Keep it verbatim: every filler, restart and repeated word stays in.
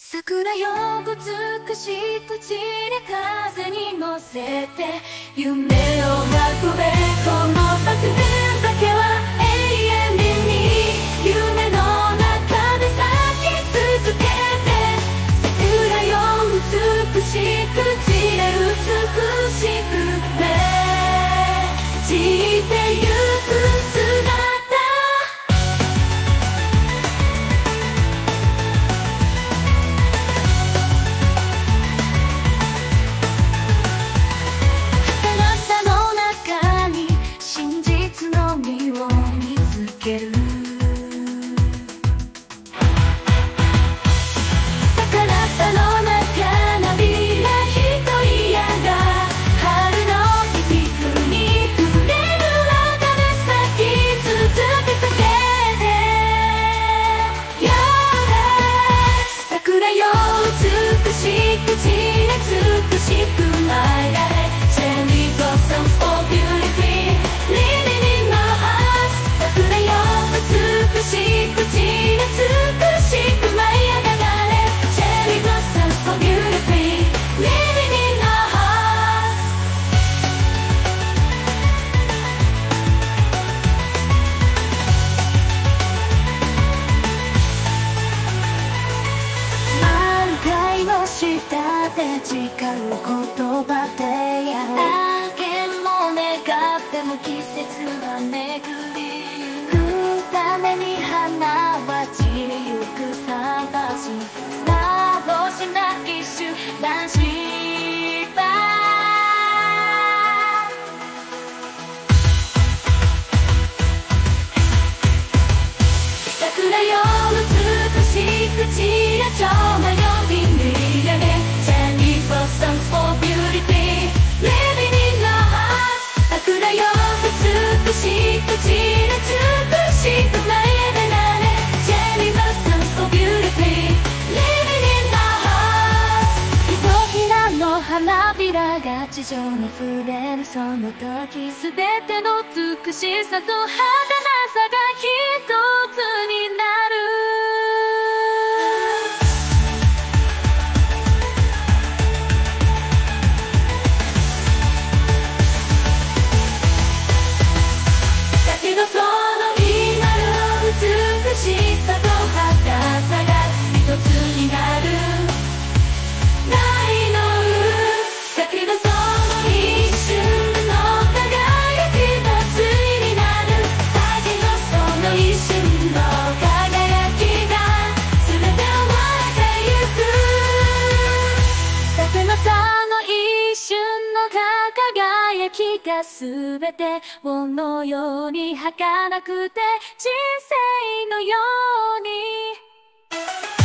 桜よ美しい土地で風に乗せて夢を運べこの爆弾だけは永遠に夢の中で咲き続けて桜よ美しく散れ美しくね散ってゆく姿誓う言葉でやあけも願っても季節はめぐり二目に花は散りゆく探しスター星な一瞬男子桜よ美しく散れちゃう迷いに入れねBlossoms for beauty, living in our hearts 桜よ美しく散れ美しく舞い上がれ Cherry blossoms for beauty, living in our hearts ひとひらの花びらが地上に触れるその時すべての美しさと儚さが一つになるがすべてをのように儚くて人生のように